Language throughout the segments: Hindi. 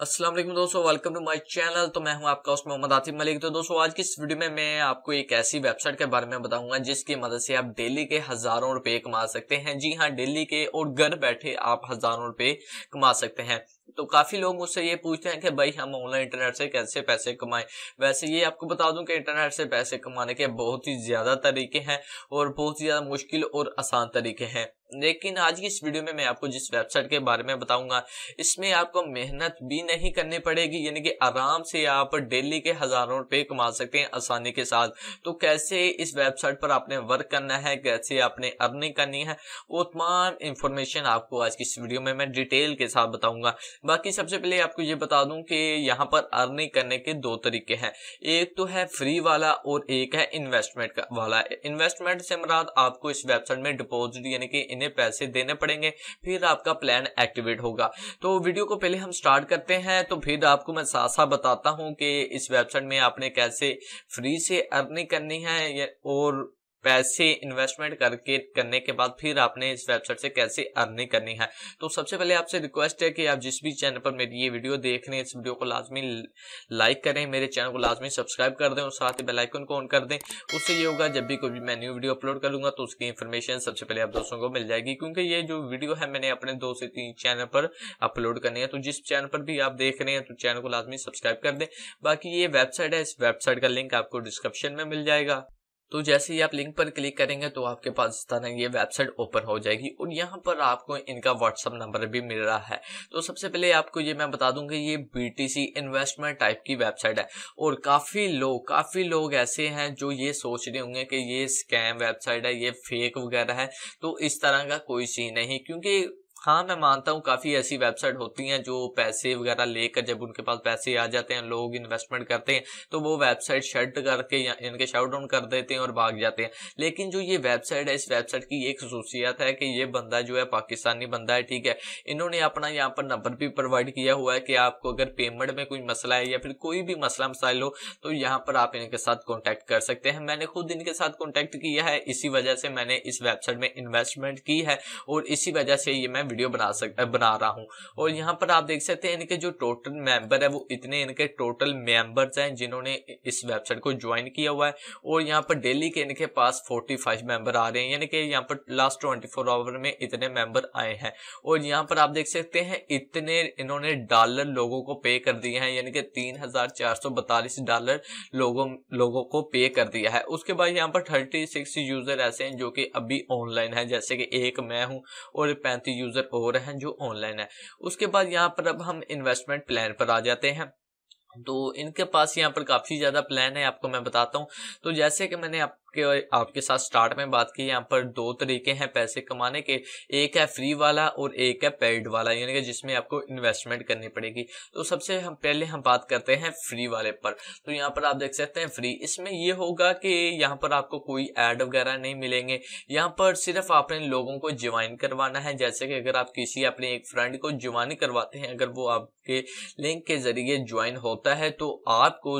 अस्सलाम वालेकुम दोस्तों, वेलकम टू माय चैनल। तो मैं हूं आपका होस्ट मोहम्मद आतिफ मलिक। तो दोस्तों आज की इस वीडियो में मैं आपको एक ऐसी वेबसाइट के बारे में बताऊंगा जिसकी मदद से आप डेली के हजारों रुपए कमा सकते हैं। जी हां, डेली के और घर बैठे आप हजारों रुपए कमा सकते हैं। तो काफी लोग मुझसे ये पूछते हैं कि भाई हम ऑनलाइन इंटरनेट से कैसे पैसे कमाएं। वैसे ये आपको बता दूं कि इंटरनेट से पैसे कमाने के बहुत ही ज्यादा तरीके हैं और बहुत ही ज्यादा मुश्किल और आसान तरीके हैं। लेकिन आज की इस वीडियो में मैं आपको जिस वेबसाइट के बारे में बताऊंगा, इसमें आपको मेहनत भी नहीं करनी पड़ेगी, यानी कि आराम से आप डेली के हजारों रुपए कमा सकते हैं आसानी के साथ। तो कैसे इस वेबसाइट पर आपने वर्क करना है, कैसे आपने अर्निंग करनी है, वो तमाम इंफॉर्मेशन आपको आज की इस वीडियो में मैं डिटेल के साथ बताऊंगा। बाकी सबसे पहले आपको ये बता दूं कि यहाँ पर अर्निंग करने के दो तरीके हैं। एक तो है फ्री वाला और एक है इन्वेस्टमेंट वाला। इन्वेस्टमेंट से मुराद आपको इस वेबसाइट में डिपॉजिट यानी कि इन्हें पैसे देने पड़ेंगे, फिर आपका प्लान एक्टिवेट होगा। तो वीडियो को पहले हम स्टार्ट करते हैं, तो फिर आपको मैं साथ साथ बताता हूं कि इस वेबसाइट में आपने कैसे फ्री से अर्निंग करनी है और पैसे इन्वेस्टमेंट करने के बाद फिर आपने इस वेबसाइट से कैसे अर्निंग करनी है। तो सबसे पहले आपसे रिक्वेस्ट है कि आप जिस भी चैनल पर मेरी ये वीडियो देख रहे हैं, इस वीडियो को लाजमी लाइक करें, मेरे चैनल को लाजमी सब्सक्राइब कर दें और साथ ही बेल आइकन को ऑन कर दें। उससे ये होगा जब भी कोई भी मैं न्यू वीडियो अपलोड करूंगा तो उसकी इन्फॉर्मेशन सबसे पहले आप दोस्तों को मिल जाएगी, क्योंकि ये जो वीडियो है मैंने अपने 2 से 3 चैनल पर अपलोड करनी है। तो जिस चैनल पर भी आप देख रहे हैं तो चैनल को लाजमी सब्सक्राइब कर दें। बाकी ये वेबसाइट है, इस वेबसाइट का लिंक आपको डिस्क्रिप्शन में मिल जाएगा। तो जैसे ही आप लिंक पर क्लिक करेंगे तो आपके पास इस तरह ये वेबसाइट ओपन हो जाएगी और यहाँ पर आपको इनका व्हाट्सएप नंबर भी मिल रहा है। तो सबसे पहले आपको ये मैं बता दूं कि ये BTC इन्वेस्टमेंट टाइप की वेबसाइट है और काफी लोग ऐसे हैं जो ये सोच रहे होंगे कि ये स्कैम वेबसाइट है, ये फेक वगैरह है। तो इस तरह का कोई सीन नहीं, क्योंकि हाँ मैं मानता हूँ काफी ऐसी वेबसाइट होती हैं जो पैसे वगैरह लेकर, जब उनके पास पैसे आ जाते हैं, लोग इन्वेस्टमेंट करते हैं तो वो वेबसाइट शट करके या इनके शट डाउन कर देते हैं और भाग जाते हैं। लेकिन जो ये वेबसाइट है, इस वेबसाइट की एक खसूसियत है कि ये बंदा जो है पाकिस्तानी बंदा है, ठीक है। इन्होंने अपना यहाँ पर नंबर भी प्रोवाइड किया हुआ है कि आपको अगर पेमेंट में कोई मसला है या फिर कोई भी मसला मसाइल हो तो यहाँ पर आप इनके साथ कॉन्टेक्ट कर सकते हैं। मैंने खुद इनके साथ कॉन्टेक्ट किया है, इसी वजह से मैंने इस वेबसाइट में इन्वेस्टमेंट की है और इसी वजह से ये मैं वीडियो बना रहा हूं। और यहाँ पर आप देख सकते हैं इनके जो टोटल मेंबर है वो इतने इनके टोटल मेंबर्स हैं जिन्होंने इस वेबसाइट को ज्वाइन किया हुआ है। और यहाँ पर डेली के इनके पास 45 मेंबर आ रहे हैं, यानी कि यहाँ पर लास्ट 24 आवर में इतने मेंबर आए हैं। और यहाँ पर आप देख सकते हैं इतने इन्होंने डॉलर लोगों को पे कर दिए हैं, यानी कि $3,442 लोगों को पे कर दिया है। उसके बाद यहाँ पर 36 यूजर ऐसे हैं जो कि अभी ऑनलाइन है, जैसे कि एक मैं हूं और 35 यूजर और हैं जो ऑनलाइन है। उसके बाद यहाँ पर अब हम इन्वेस्टमेंट प्लान पर आ जाते हैं। तो इनके पास यहाँ पर काफी ज्यादा प्लान है, आपको मैं बताता हूँ। तो जैसे कि मैंने आपके साथ स्टार्ट में बात की, यहाँ पर 2 तरीके हैं पैसे कमाने के। एक है फ्री वाला और एक है पेड वाला, यानी कि जिसमें आपको इन्वेस्टमेंट करनी पड़ेगी। तो सबसे पहले हम बात करते हैं फ्री वाले पर। तो यहाँ पर आप देख सकते हैं फ्री, इसमें ये होगा कि यहाँ पर आपको कोई ऐड वगैरह नहीं मिलेंगे। यहाँ पर सिर्फ आपने लोगों को ज्वाइन करवाना है। जैसे कि अगर आप किसी अपने एक फ्रेंड को ज्वाइन करवाते हैं, अगर वो आपके लिंक के जरिए ज्वाइन होता है तो आपको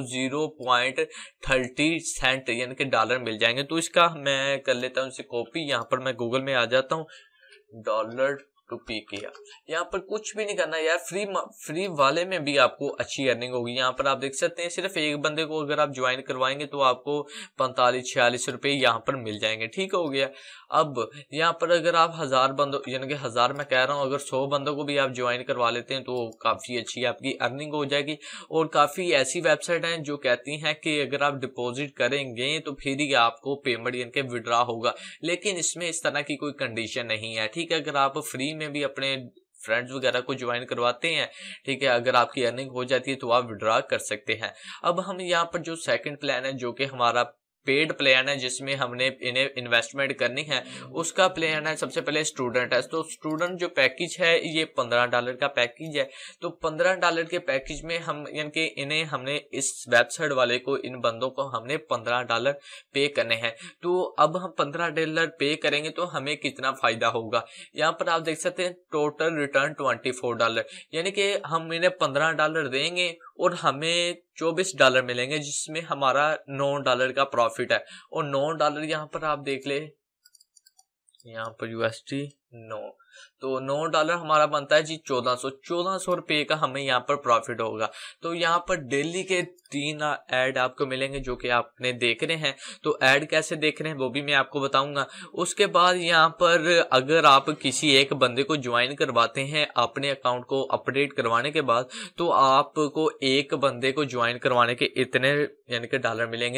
0.30 सेंट यानी कि डॉलर मिल जाएंगे। तो इसका मैं कर लेता हूं इसे कॉपी, यहाँ पर मैं गूगल में आ जाता हूं, $2 PKR। यहाँ पर कुछ भी नहीं करना यार, फ्री वाले में भी आपको अच्छी अर्निंग होगी। यहाँ पर आप देख सकते हैं सिर्फ एक बंदे को अगर आप ज्वाइन करवाएंगे तो आपको 45-46 रुपए यहाँ पर मिल जाएंगे, ठीक हो गया। अब यहाँ पर अगर आप 1000 बंदों, यानी कि 1000 मैं कह रहा हूँ, अगर 100 बंदों को भी आप ज्वाइन करवा लेते हैं तो काफी अच्छी आपकी अर्निंग हो जाएगी। और काफी ऐसी वेबसाइट हैं जो कहती हैं कि अगर आप डिपॉजिट करेंगे तो फिर ही आपको पेमेंट यानी कि विड्रॉ होगा, लेकिन इसमें इस तरह की कोई कंडीशन नहीं है, ठीक है। अगर आप फ्री में भी अपने फ्रेंड्स वगैरह को ज्वाइन करवाते हैं, ठीक है, अगर आपकी अर्निंग हो जाती है तो आप विड्रॉ कर सकते हैं। अब हम यहाँ पर जो सेकंड प्लान है जो कि हमारा पेड प्लान है, जिसमें हमने इन्हें इन्वेस्टमेंट करनी है, उसका प्लान है सबसे पहले स्टूडेंट है। तो स्टूडेंट जो पैकेज है ये $15 का पैकेज है। तो $15 के पैकेज में हम यानी कि इन्हें हमने इस वेबसाइट वाले को, इन बंदों को हमने $15 पे करने हैं। तो अब हम $15 पे करेंगे तो हमें कितना फायदा होगा, यहाँ पर आप देख सकते हैं टोटल रिटर्न $24, यानी कि हम इन्हें $15 देंगे और हमें $24 मिलेंगे, जिसमें हमारा $9 का प्रॉफिट है। और $9 यहाँ पर आप देख ले, यहाँ पर USD 9, तो $9 हमारा बनता है जी 1400 रुपये का हमें यहाँ पर प्रॉफिट होगा। तो यहाँ पर डेली के 3 ऐड आपको मिलेंगे जो कि आपने देख रहे हैं। तो ऐड कैसे देख रहे हैं वो भी मैं आपको बताऊंगा। उसके बाद यहाँ पर अगर आप किसी एक बंदे को ज्वाइन करवाते हैं अपने अकाउंट को अपडेट करवाने के बाद, तो आपको एक बंदे को ज्वाइन करवाने के इतने यानी कि डॉलर मिलेंगे,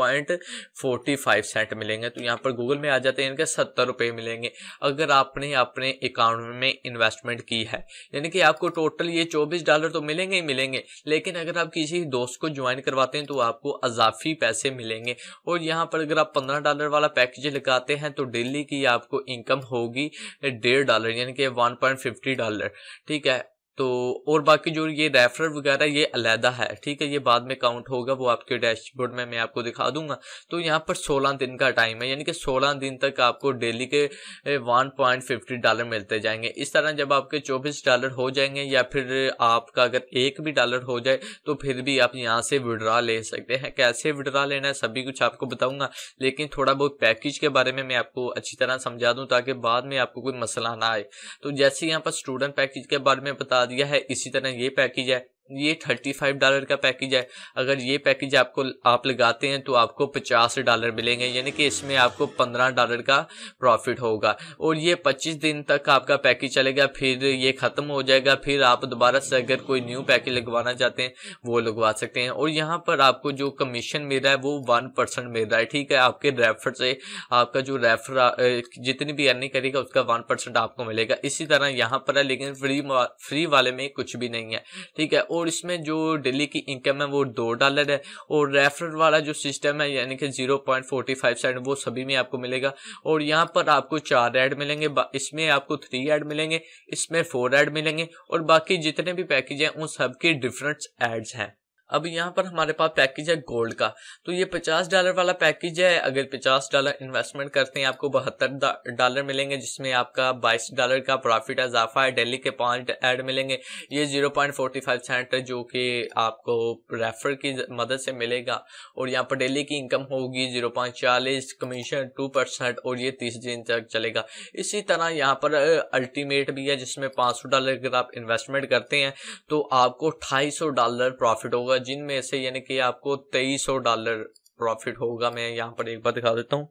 0.45 सेंट मिलेंगे। तो यहाँ पर गूगल में आ जाते हैं इनके 70 रुपये मिलेंगे अगर आपने अपने अकाउंट में इन्वेस्टमेंट की है। यानी कि आपको टोटल ये $24 तो मिलेंगे ही मिलेंगे, लेकिन अगर आप किसी दोस्त को ज्वाइन करवाते हैं तो आपको अजाफी पैसे मिलेंगे। और यहाँ पर अगर आप $15 वाला पैकेज लगाते हैं तो डेली की आपको इनकम होगी $1.5 यानी कि $1.50। ठीक है। तो और बाकी जो ये रेफरल वगैरह ये अलहदा है, ठीक है, ये बाद में काउंट होगा, वो आपके डैशबोर्ड में मैं आपको दिखा दूंगा। तो यहाँ पर 16 दिन का टाइम है, यानी कि 16 दिन तक आपको डेली के $1.50 मिलते जाएंगे। इस तरह जब आपके $24 हो जाएंगे या फिर आपका अगर एक भी डॉलर हो जाए तो फिर भी आप यहाँ से विड्रा ले सकते हैं। कैसे विड्रा लेना है सभी कुछ आपको बताऊंगा, लेकिन थोड़ा बहुत पैकेज के बारे में मैं आपको अच्छी तरह समझा दूं ताकि बाद में आपको कोई मसला ना आए। तो जैसे यहाँ पर स्टूडेंट पैकेज के बारे में बता दिया है, इसी तरह ये पैकेज है, ये $35 का पैकेज है। अगर ये पैकेज आप लगाते हैं तो आपको $50 मिलेंगे, यानी कि इसमें आपको $15 का प्रॉफिट होगा। और ये 25 दिन तक आपका पैकेज चलेगा, फिर ये खत्म हो जाएगा। फिर आप दोबारा से अगर कोई न्यू पैकेज लगवाना चाहते हैं वो लगवा सकते हैं। और यहाँ पर आपको जो कमीशन मिल रहा है वो 1% मिल रहा है। ठीक है, आपके रेफर से आपका जो रेफर जितनी भी अर्निंग करेगा उसका 1% आपको मिलेगा। इसी तरह यहाँ पर है, लेकिन फ्री वाले में कुछ भी नहीं है। ठीक है। और इसमें जो डेली की इनकम है वो $2 है। और रेफरल वाला जो सिस्टम है यानी कि 0.45 सेंट वो सभी में आपको मिलेगा। और यहाँ पर आपको 4 ऐड मिलेंगे, इसमें आपको 3 ऐड मिलेंगे, इसमें 4 ऐड मिलेंगे, और बाकी जितने भी पैकेज हैं उन सबके डिफरेंट एड्स हैं। अब यहाँ पर हमारे पास पैकेज है गोल्ड का। तो ये $50 वाला पैकेज है। अगर $50 इन्वेस्टमेंट करते हैं आपको $72 मिलेंगे, जिसमें आपका $22 का प्रॉफिट इजाफा है। डेली के 5 ऐड मिलेंगे, ये 0.45 सेंट जो कि आपको रेफर की मदद से मिलेगा। और यहाँ पर डेली की इनकम होगी 0.40, कमीशन 2%, और ये 30 दिन तक चलेगा। इसी तरह यहाँ पर अल्टीमेट भी है जिसमें $500 अगर आप इन्वेस्टमेंट करते हैं तो आपको $250 प्रॉफिट होगा, जिनमें से यानी कि आपको $2300 प्रॉफिट होगा। मैं यहाँ पर एक बार दिखा देता हूँ,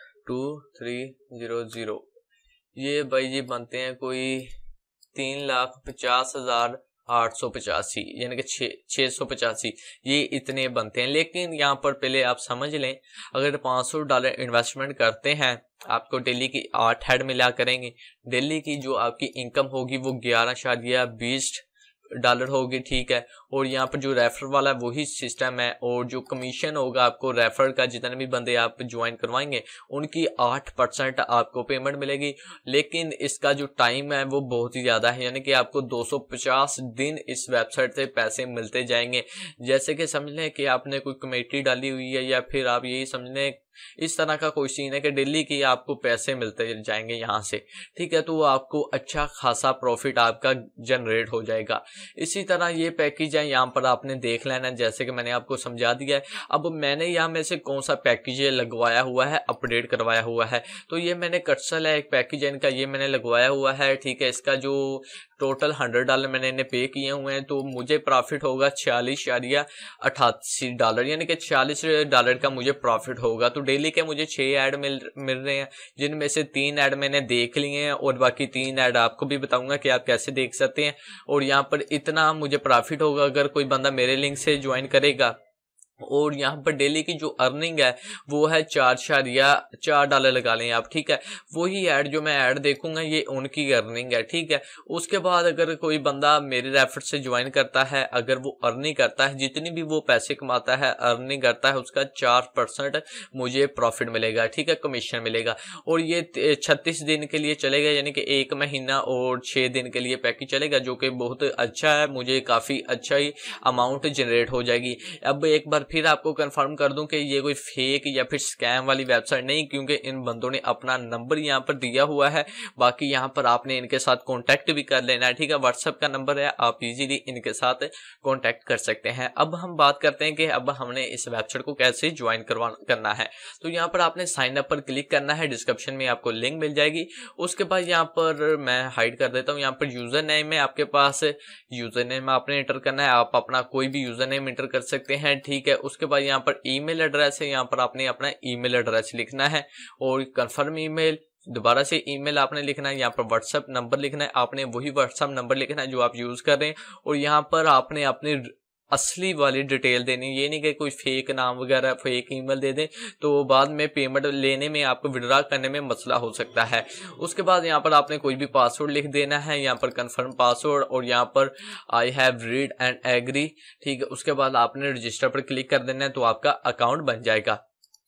2300 ये भाई जी बनते हैं कोई 3,50,885 यानी कि 685, ये इतने बनते हैं। लेकिन यहाँ पर पहले आप समझ लें, अगर $500 इन्वेस्टमेंट करते हैं आपको डेली की 8 हेड मिला करेंगे। डेली की जो आपकी इनकम होगी वो $11.20 होगी। ठीक है। और यहाँ पर जो रेफर वाला वही सिस्टम है, और जो कमीशन होगा आपको रेफर का, जितने भी बंदे आप ज्वाइन करवाएंगे उनकी 8% आपको पेमेंट मिलेगी। लेकिन इसका जो टाइम है वो बहुत ही ज़्यादा है, यानी कि आपको 250 दिन इस वेबसाइट से पैसे मिलते जाएंगे। जैसे कि समझ लें कि आपने कोई कमेटी डाली हुई है, या फिर आप यही समझ लें इस तरह का कोई सीन है कि डेली की आपको पैसे मिलते जाएंगे यहाँ से। ठीक है। तो वो आपको अच्छा खासा प्रॉफिट आपका जनरेट हो जाएगा। इसी तरह ये पैकेज है, यहाँ पर आपने देख लेना जैसे कि मैंने आपको समझा दिया है। अब मैंने यहाँ में से कौन सा पैकेज लगवाया हुआ है, अपडेट करवाया हुआ है, तो ये मैंने कटसल है एक पैकेज है इनका, ये मैंने लगवाया हुआ है। ठीक है। इसका जो टोटल $100 मैंने इन्हें पे किए हुए हैं, तो मुझे प्रॉफिट होगा $46.88 यानी कि $46 का मुझे प्रॉफिट होगा। तो डेली के मुझे 6 ऐड मिल रहे हैं, जिनमें से 3 ऐड मैंने देख लिए हैं, और बाकी 3 ऐड आपको भी बताऊंगा कि आप कैसे देख सकते हैं। और यहाँ पर इतना मुझे प्रॉफिट होगा अगर कोई बंदा मेरे लिंक से ज्वाइन करेगा। और यहाँ पर डेली की जो अर्निंग है वो है $4 लगा लें आप। ठीक है। वही ऐड जो मैं ऐड देखूंगा ये उनकी अर्निंग है। ठीक है। उसके बाद अगर कोई बंदा मेरे रेफर से ज्वाइन करता है, अगर वो अर्निंग करता है, जितनी भी वो पैसे कमाता है अर्निंग करता है, उसका 4% मुझे प्रॉफिट मिलेगा। ठीक है, कमीशन मिलेगा। और ये 36 दिन के लिए चलेगा, यानी कि 1 महीना और 6 दिन के लिए पैकेज चलेगा, जो कि बहुत अच्छा है। मुझे काफी अच्छा ही अमाउंट जनरेट हो जाएगी। अब एक बार फिर आपको कंफर्म कर दूं कि ये कोई फेक या फिर स्कैम वाली वेबसाइट नहीं, क्योंकि इन बंदों ने अपना नंबर यहाँ पर दिया हुआ है। बाकी यहाँ पर आपने इनके साथ कॉन्टैक्ट भी कर लेना है, ठीक है। व्हाट्सएप का नंबर है, आप इजीली इनके साथ कॉन्टैक्ट कर सकते हैं। अब हम बात करते हैं कि अब हमने इस वेबसाइट को कैसे ज्वाइन करना है। तो यहाँ पर आपने साइन अप पर क्लिक करना है, डिस्क्रिप्शन में आपको लिंक मिल जाएगी। उसके बाद यहाँ पर मैं हाइड कर देता हूँ, यहाँ पर यूजर नेम है आपके पास, यूजर नेम आपने एंटर करना है, आप अपना कोई भी यूजर नेम एंटर कर सकते हैं, ठीक है। उसके बाद यहाँ पर ईमेल एड्रेस है, यहाँ पर आपने अपना ईमेल एड्रेस लिखना है और कंफर्म ईमेल, दोबारा से ईमेल आपने लिखना है। यहाँ पर व्हाट्सएप नंबर लिखना है, आपने वही व्हाट्सएप नंबर लिखना है जो आप यूज कर रहे हैं। और यहाँ पर आपने अपनी असली वाली डिटेल देनी, ये नहीं कि कोई फेक नाम वगैरह फेक ईमेल दे दें तो बाद में पेमेंट लेने में आपको विड्रॉ करने में मसला हो सकता है। उसके बाद यहाँ पर आपने कोई भी पासवर्ड लिख देना है, यहाँ पर कंफर्म पासवर्ड और यहाँ पर I have read and agree, ठीक है। उसके बाद आपने रजिस्टर पर क्लिक कर देना है तो आपका अकाउंट बन जाएगा।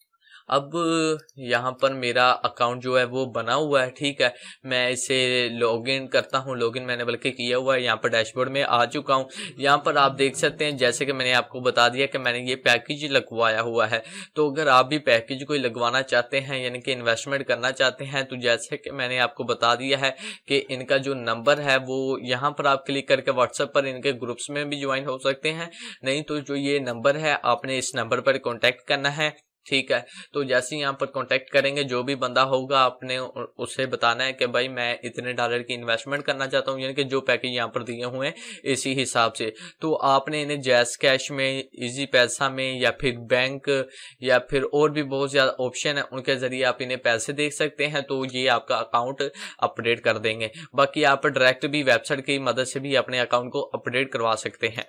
अब यहाँ पर मेरा अकाउंट जो है वो बना हुआ है, ठीक है। मैं इसे लॉगिन करता हूँ, लॉगिन मैंने बल्कि किया हुआ है, यहाँ पर डैशबोर्ड में आ चुका हूँ। यहाँ पर आप देख सकते हैं जैसे कि मैंने आपको बता दिया कि मैंने ये पैकेज लगवाया हुआ है। तो अगर आप भी पैकेज कोई लगवाना चाहते हैं यानी कि इन्वेस्टमेंट करना चाहते हैं तो जैसे कि मैंने आपको बता दिया है कि इनका जो नंबर है वो यहाँ पर आप क्लिक करके व्हाट्सएप पर इनके ग्रुप्स में भी ज्वाइन हो सकते हैं, नहीं तो जो ये नंबर है आपने इस नंबर पर कॉन्टैक्ट करना है, ठीक है। तो जैसे यहाँ पर कांटेक्ट करेंगे जो भी बंदा होगा आपने उससे बताना है कि भाई मैं इतने डॉलर की इन्वेस्टमेंट करना चाहता हूँ, यानी कि जो पैकेज यहाँ पर दिए हुए हैं इसी हिसाब से। तो आपने इन्हें जैस कैश में, इजी पैसा में या फिर बैंक या फिर और भी बहुत ज़्यादा ऑप्शन है, उनके ज़रिए आप इन्हें पैसे देख सकते हैं। तो ये आपका अकाउंट अपडेट कर देंगे। बाकी आप डायरेक्ट भी वेबसाइट की मदद से भी अपने अकाउंट को अपडेट करवा सकते हैं।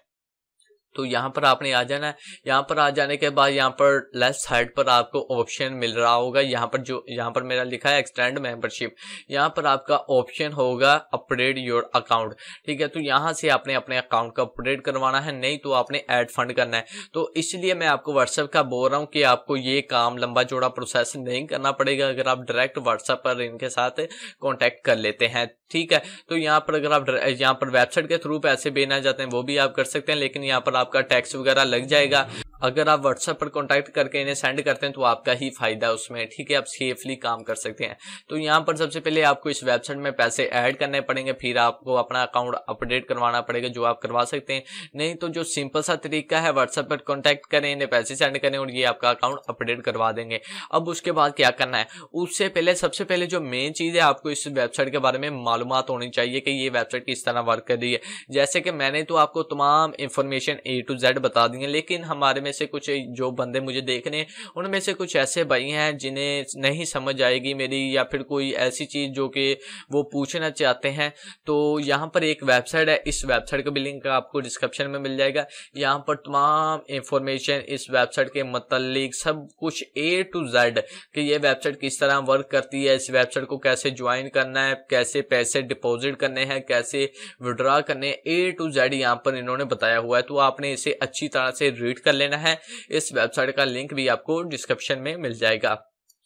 तो यहाँ पर आपने आ जाना है। यहाँ पर आ जाने के बाद यहाँ पर लेफ्ट साइड पर आपको ऑप्शन मिल रहा होगा, यहाँ पर मेरा लिखा है एक्सटेंड मेंबरशिप। यहाँ पर आपका ऑप्शन होगा अपडेट योर अकाउंट, ठीक है। तो यहाँ से आपने अपने अकाउंट को अपडेट करवाना है, नहीं तो आपने ऐड फंड करना है। तो इसलिए मैं आपको व्हाट्सएप का बोल रहा हूँ कि आपको ये काम लंबा चौड़ा प्रोसेस नहीं करना पड़ेगा अगर आप डायरेक्ट व्हाट्सएप पर इनके साथ कॉन्टैक्ट कर लेते हैं, ठीक है। तो यहाँ पर अगर आप यहाँ पर वेबसाइट के थ्रू पैसे भेजना चाहते हैं वो भी आप कर सकते हैं, लेकिन यहाँ पर आपका टैक्स वगैरह लग जाएगा। अगर आप व्हाट्सएप पर कॉन्टैक्ट करके इन्हें सेंड करते हैं तो आपका ही फायदा उसमें, ठीक है। आप सेफली काम कर सकते हैं। तो यहाँ पर सबसे पहले आपको इस वेबसाइट में पैसे ऐड करने पड़ेंगे, फिर आपको अपना अकाउंट अपडेट करवाना पड़ेगा, जो आप करवा सकते हैं। नहीं तो जो सिंपल सा तरीका है व्हाट्सएप पर कॉन्टैक्ट करें, इन्हें पैसे सेंड करें और ये आपका अकाउंट अपडेट करवा देंगे। अब उसके बाद क्या करना है, उससे पहले सबसे पहले जो मेन चीज है आपको इस वेबसाइट के बारे में मालूमात होनी चाहिए कि ये वेबसाइट किस तरह वर्क कर रही है। जैसे कि मैंने तो आपको तमाम इंफॉर्मेशन A to Z बता दी है, लेकिन हमारे में से कुछ जो बंदे मुझे देख रहे हैं उनमें से कुछ ऐसे भाई हैं जिन्हें नहीं समझ आएगी मेरी, या फिर कोई ऐसी चीज जो कि वो पूछना चाहते हैं। तो यहाँ पर एक वेबसाइट है, इस वेबसाइट का भी लिंक आपको डिस्क्रिप्शन में मिल जाएगा। यहाँ पर तमाम इंफॉर्मेशन इस वेबसाइट के मतलब सब कुछ A to Z कि ये वेबसाइट किस तरह वर्क करती है, इस वेबसाइट को कैसे ज्वाइन करना है, कैसे पैसे डिपॉजिट करने हैं, कैसे विड्रॉ करने हैं, A to Z यहाँ पर इन्होंने बताया हुआ है। तो आपने इसे अच्छी तरह से रीड कर लेना है। इस वेबसाइट का लिंक भी आपको डिस्क्रिप्शन में मिल जाएगा।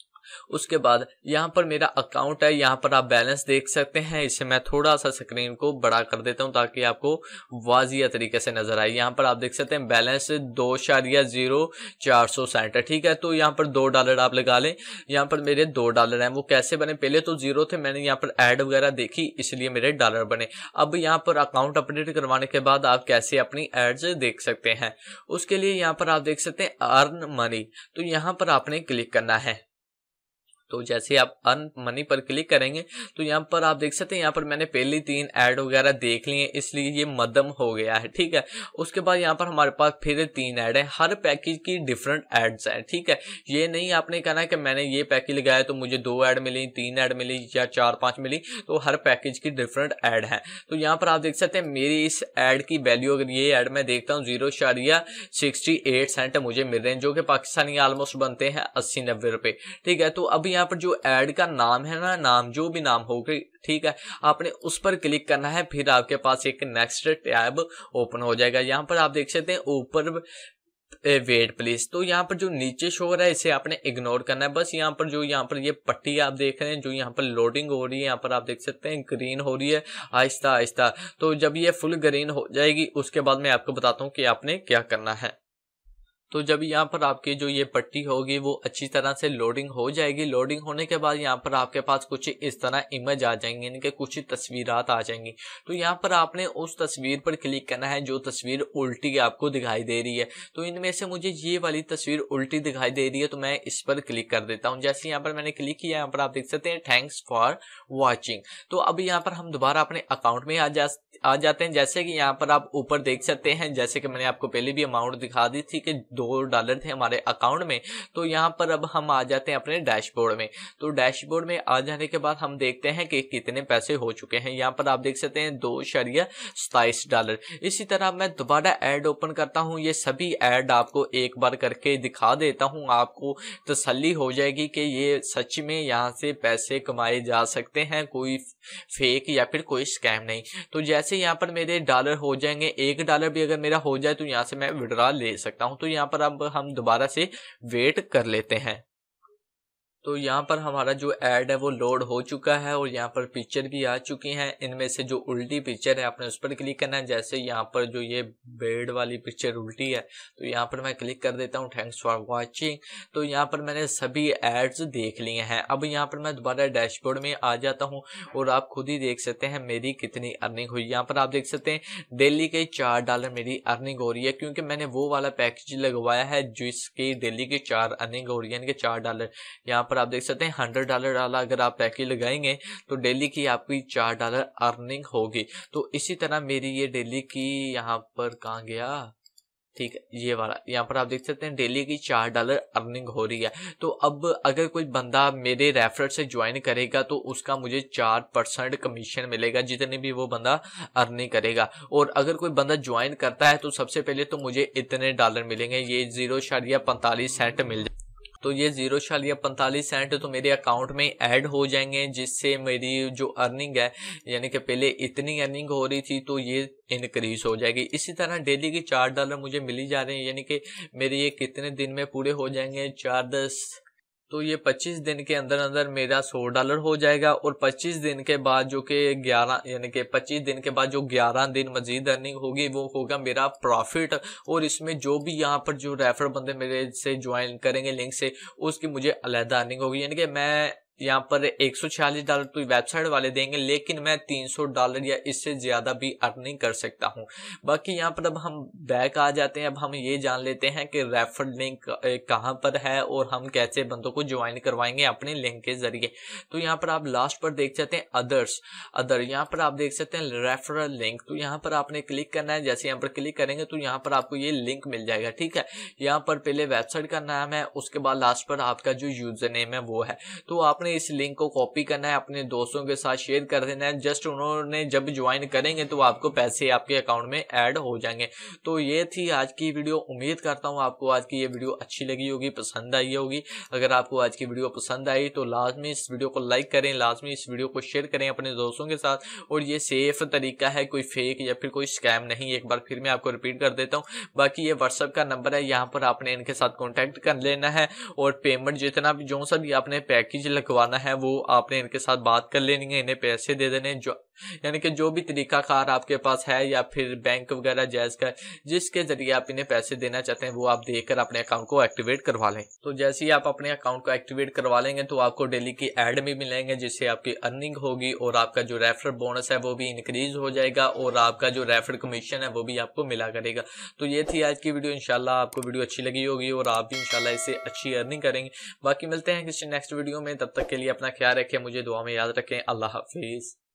उसके बाद यहाँ पर मेरा अकाउंट है, यहाँ पर आप बैलेंस देख सकते हैं। इसे मैं थोड़ा सा स्क्रीन को बड़ा कर देता हूँ ताकि आपको वाजिया तरीके से नजर आए। यहाँ पर आप देख सकते हैं बैलेंस 2.04 है, ठीक है। तो यहाँ पर $2 आप लगा लें। यहाँ पर मेरे $2 हैं। वो कैसे बने, पहले तो 0 थे, मैंने यहाँ पर ऐड वगैरह देखी इसलिए मेरे डॉलर बने। अब यहाँ पर अकाउंट अपडेट करवाने के बाद आप कैसे अपनी एड्स देख सकते हैं, उसके लिए यहाँ पर आप देख सकते हैं अर्न मनी। तो यहाँ पर आपने क्लिक करना है। तो जैसे आप अर्न मनी पर क्लिक करेंगे तो यहाँ पर आप देख सकते हैं यहाँ पर मैंने पहली 3 ऐड वगैरह देख लिए हैं, इसलिए ये मध्यम हो गया है, ठीक है। उसके बाद यहाँ पर हमारे पास फिर 3 ऐड है, हर पैकेज की डिफरेंट एड्स हैं, ठीक है। ये नहीं आपने कहना है कि मैंने ये पैकेज लगाया तो मुझे 2 ऐड मिली, 3 ऐड मिली या 4-5 मिली। तो हर पैकेज की डिफरेंट ऐड है। तो यहाँ पर आप देख सकते हैं मेरी इस ऐड की वैल्यू, अगर ये ऐड मैं देखता हूँ 0.68 मुझे मिल रहे हैं, जो कि पाकिस्तानी ऑलमोस्ट बनते हैं 80-90 रुपए, ठीक है। तो अभी यहाँ पर जो ऐड का नाम है ना, नाम जो भी नाम होगा, ठीक है, आपने उस पर क्लिक करना है। फिर आपके पास एक नेक्स्ट टैब ओपन हो जाएगा। यहाँ पर आप देख सकते हैं ऊपर वेट प्लीज। तो यहाँ पर जो नीचे शो हो रहा है इसे आपने इग्नोर करना है। बस यहाँ पर ये पट्टी आप देख रहे हैं जो यहाँ पर लोडिंग हो रही है, यहाँ पर आप देख सकते हैं ग्रीन हो रही है आहिस्ता आहिस्ता। तो जब ये फुल ग्रीन हो जाएगी उसके बाद मैं आपको बताता हूँ कि आपने क्या करना है। तो जब यहाँ पर आपकी जो ये पट्टी होगी वो अच्छी तरह से लोडिंग हो जाएगी। लोडिंग होने के बाद यहाँ पर आपके पास कुछ इस तरह इमेज आ जाएंगे, इनके कुछ तस्वीरात आ जाएंगी। तो यहाँ पर आपने उस तस्वीर पर क्लिक करना है जो तस्वीर उल्टी आपको दिखाई दे रही है। तो इनमें से मुझे ये वाली तस्वीर उल्टी दिखाई दे रही है, तो मैं इस पर क्लिक कर देता हूँ। जैसे यहाँ पर मैंने क्लिक किया, यहाँ पर आप देख सकते हैं थैंक्स फॉर वॉचिंग। तो अब यहाँ पर हम दोबारा अपने अकाउंट में आ जाते हैं। जैसे कि यहाँ पर आप ऊपर देख सकते हैं, जैसे कि मैंने आपको पहले भी अमाउंट दिखा दी थी कि $2 थे हमारे अकाउंट में। तो यहाँ पर अब हम आ जाते हैं अपने डैशबोर्ड में। तो डैशबोर्ड में आ जाने के बाद हम देखते हैं कि कितने पैसे हो चुके हैं। यहाँ पर आप देख सकते हैं $2.27। इसी तरह मैं दोबारा ऐड ओपन करता हूँ। ये सभी ऐड आपको एक बार करके दिखा देता हूँ, आपको तसल्ली हो जाएगी कि ये सच में यहाँ से पैसे कमाए जा सकते हैं, कोई फेक या फिर कोई स्कैम नहीं। तो जैसे यहाँ पर मेरे डॉलर हो जाएंगे, $1 भी अगर मेरा हो जाए तो यहाँ से मैं विड्रॉ ले सकता हूँ। तो यहाँ पर अब हम दोबारा से वेट कर लेते हैं। तो यहाँ पर हमारा जो ऐड है वो लोड हो चुका है और यहाँ पर पिक्चर भी आ चुकी हैं। इनमें से जो उल्टी पिक्चर है आपने उस पर क्लिक करना है। जैसे यहाँ पर जो ये बेड वाली पिक्चर उल्टी है तो यहाँ पर मैं क्लिक कर देता हूँ थैंक्स फॉर वॉचिंग। तो यहाँ पर मैंने सभी एड्स देख लिए हैं। अब यहाँ पर मैं दोबारा डैशबोर्ड में आ जाता हूँ और आप खुद ही देख सकते हैं मेरी कितनी अर्निंग हुई। यहाँ पर आप देख सकते हैं डेली के $4 मेरी अर्निंग हो रही है, क्योंकि मैंने वो वाला पैकेज लगवाया है जिसकी डेली की 4 अर्निंग हो रही है, यानी कि $4। यहाँ पर आप देख सकते हैं $100 वाला अगर आप पैकेज लगाएंगे तो डेली की आपकी $4 अर्निंग होगी। तो इसी तरह मेरी ये डेली की यहाँ पर कहाँ गया, ठीक है ये वाला, यहाँ पर आप देख सकते हैं डेली की $4 अर्निंग हो रही है। तो अब अगर कोई बंदा मेरे रेफरल से ज्वाइन करेगा तो उसका मुझे 4% कमीशन मिलेगा जितने भी वो बंदा अर्निंग करेगा। और अगर कोई बंदा ज्वाइन करता है तो सबसे पहले तो मुझे इतने डॉलर मिलेंगे, ये 0.45 सेंट मिल जाए। तो ये 0.45 सेंट तो मेरे अकाउंट में ऐड हो जाएंगे, जिससे मेरी जो अर्निंग है, यानी कि पहले इतनी अर्निंग हो रही थी तो ये इंक्रीज हो जाएगी। इसी तरह डेली के $4 मुझे मिल ही जा रहे हैं, यानी कि मेरे ये कितने दिन में पूरे हो जाएंगे, 4-10, तो ये 25 दिन के अंदर अंदर मेरा $100 हो जाएगा। और 25 दिन के बाद जो कि 11, यानी कि 25 दिन के बाद जो 11 दिन मजीद अर्निंग होगी वो होगा मेरा प्रॉफिट। और इसमें जो भी यहाँ पर जो रेफर बंदे मेरे से ज्वाइन करेंगे लिंक से, उसकी मुझे अलहदा अर्निंग होगी। यानी कि मैं यहाँ पर $146 तो वेबसाइट वाले देंगे, लेकिन मैं $300 या इससे ज्यादा भी अर्निंग कर सकता हूँ। बाकी यहाँ पर अब हम बैक आ जाते हैं। अब हम ये जान लेते हैं कि रेफर लिंक कहाँ पर है और हम कैसे बंदों को ज्वाइन करवाएंगे अपने लिंक के जरिए। तो यहाँ पर आप लास्ट पर देख सकते हैं अदर, यहाँ पर आप देख सकते हैं रेफरल लिंक। तो यहाँ पर आपने क्लिक करना है। जैसे यहाँ पर क्लिक करेंगे तो यहाँ पर आपको ये लिंक मिल जाएगा, ठीक है। यहाँ पर पहले वेबसाइट का नाम है, उसके बाद लास्ट पर आपका जो यूजर नेम है वो है। तो आपने इस लिंक को कॉपी करना है, अपने दोस्तों के साथ शेयर कर देना है। जस्ट उन्होंने जब ज्वाइन करेंगे तो आपको पैसे आपके अकाउंट में ऐड हो जाएंगे। तो ये थी आज की वीडियो। उम्मीद करता हूँ आपको आज की ये वीडियो अच्छी लगी होगी, पसंद आई होगी। अगर आपको आज की वीडियो पसंद आई तो लाजमी इस वीडियो को लाइक करें, लाजमी इस वीडियो को शेयर करें अपने दोस्तों के साथ। और ये सेफ तरीका है, कोई फेक या फिर कोई स्कैम नहीं। एक बार फिर मैं आपको रिपीट कर देता हूँ। बाकी ये व्हाट्सएप का नंबर है, यहाँ पर आपने इनके साथ कॉन्टेक्ट कर लेना है और पेमेंट जितना भी जो सा भी आपने पैकेज लगवाना है वो आपने इनके साथ बात कर लेनी है, इन्हें पैसे दे देने, जो यानी कि जो भी तरीका कार आपके पास है या फिर बैंक वगैरह जायज का जिसके जरिए आप इन्हें पैसे देना चाहते हैं वो आप देकर अपने अकाउंट को एक्टिवेट करवा लें। तो जैसे ही आप अपने अकाउंट को एक्टिवेट करवा लेंगे तो आपको डेली की ऐड भी मिलेंगे, जिससे आपकी अर्निंग होगी और आपका जो रेफर बोनस है वो भी इंक्रीज हो जाएगा और आपका जो रेफर कमीशन है वो भी आपको मिला करेगा। तो ये थी आज की वीडियो। इंशाल्लाह आपको वीडियो अच्छी लगी होगी और आप भी इंशाल्लाह इससे अच्छी अर्निंग करेंगे। बाकी मिलते हैं किसी नेक्स्ट वीडियो में, तब तक के लिए अपना ख्याल रखें, मुझे दुआ में याद रखें। अल्लाह हाफिज।